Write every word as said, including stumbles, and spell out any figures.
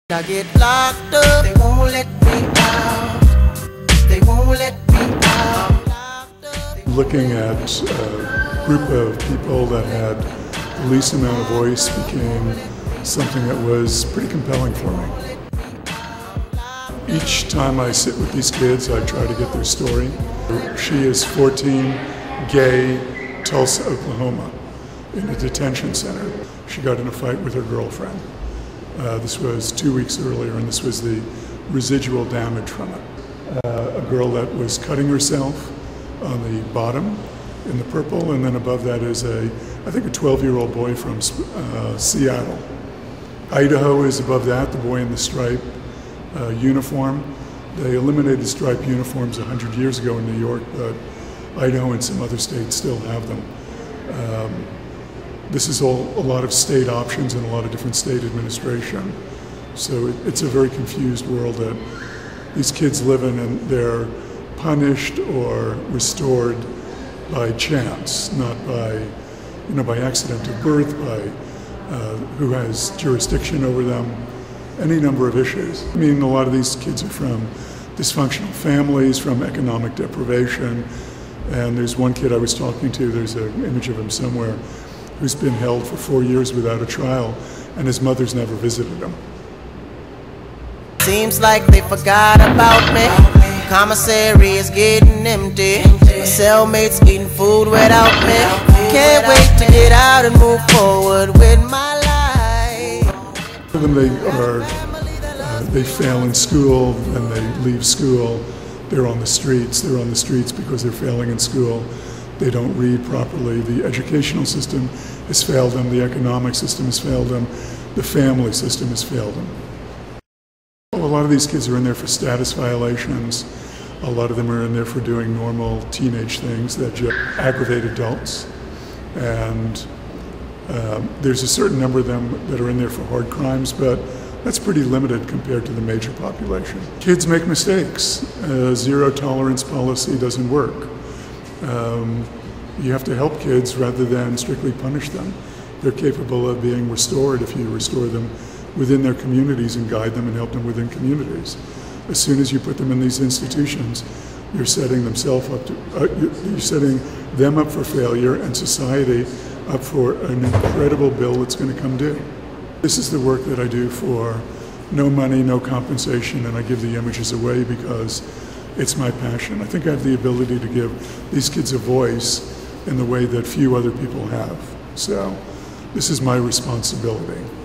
I get locked up, they won't let me out. They won't let me out. Looking at a group of people that had the least amount of voice became something that was pretty compelling for me. Each time I sit with these kids, I try to get their story. She is fourteen, gay, Tulsa, Oklahoma, in a detention center. She got in a fight with her girlfriend. Uh, this was two weeks earlier, and this was the residual damage from it. Uh, a girl that was cutting herself on the bottom in the purple, and then above that is a, I think a twelve-year-old boy from uh, Seattle. Idaho is above that, the boy in the stripe uh, uniform. They eliminated striped uniforms a hundred years ago in New York, but Idaho and some other states still have them. Um, This is all a lot of state options and a lot of different state administration. So it, it's a very confused world that these kids live in, and they're punished or restored by chance, not by, you know, by accident of birth, by uh, who has jurisdiction over them, any number of issues. I mean, a lot of these kids are from dysfunctional families, from economic deprivation, and there's one kid I was talking to, there's an image of him somewhere, who's been held for four years without a trial, and his mother's never visited him. Seems like they forgot about me. Commissary is getting empty. My cellmates eating food without me. Can't wait to get out and move forward with my life. For them, they are, uh, they fail in school, and they leave school. They're on the streets. They're on the streets because they're failing in school. They don't read properly. The educational system has failed them. The economic system has failed them. The family system has failed them. Well, a lot of these kids are in there for status violations. A lot of them are in there for doing normal teenage things that just aggravate adults. And um, there's a certain number of them that are in there for hard crimes, but that's pretty limited compared to the major population. Kids make mistakes. A zero tolerance policy doesn't work. Um, you have to help kids rather than strictly punish them. They're capable of being restored if you restore them within their communities and guide them and help them within communities. As soon as you put them in these institutions, you're setting themselves up to, uh, you're setting them up for failure and society up for an incredible bill that's going to come due. This is the work that I do for no money, no compensation, and I give the images away because it's my passion. I think I have the ability to give these kids a voice in the way that few other people have. So this is my responsibility.